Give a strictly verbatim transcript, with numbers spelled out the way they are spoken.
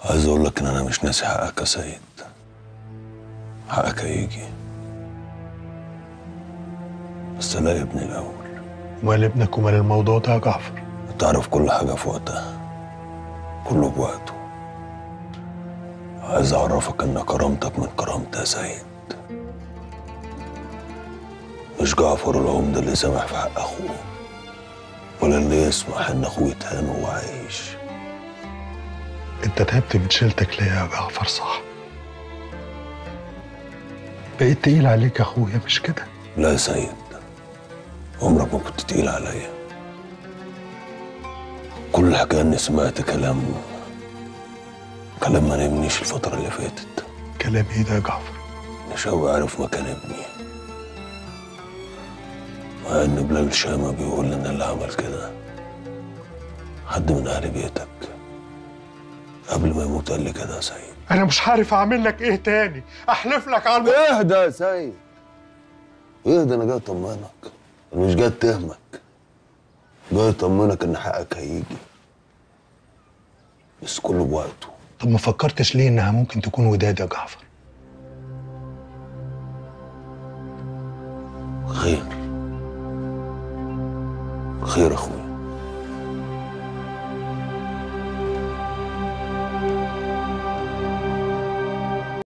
عايز اقول لك ان انا مش ناسي حقك يا سيد. حقك هيجي، بس الاقي ابني الاول. ومال ابنك ومال الموضوع ده يا جعفر؟ انت عارف كل حاجه في وقتها، كله بوقته. عايز اعرفك ان كرامتك من كرامتي يا سيد. مش جعفر العمده اللي سامح في حق اخوه، ولا اللي يسمح ان اخوه يتهان وهو عايش. انت تعبت من شيلتك ليا يا جعفر، صح؟ بقيت تقيل عليك يا اخويا، مش كده؟ لا يا سيد، عمرك ما كنت تقيل عليا. كل الحكايه اني سمعت كلام كلام ما نبنيش الفتره اللي فاتت. كلام ايه ده يا جعفر؟ نشاوي عارف مكان ابني، مع ان بلال شامة بيقول ان اللي عمل كده حد من اهل بيتك. قبل ما يموت قال لي كده يا سيد. انا مش عارف اعمل لك ايه تاني، احلف لك على الم... اهدى يا سيد، اهدى. انا جاي اطمنك، انا مش جاي اتهمك، جاي اطمنك ان حقك هيجي، بس كله بوقته. طب ما فكرتش ليه انها ممكن تكون وداد يا جعفر؟ خير خير اخويا.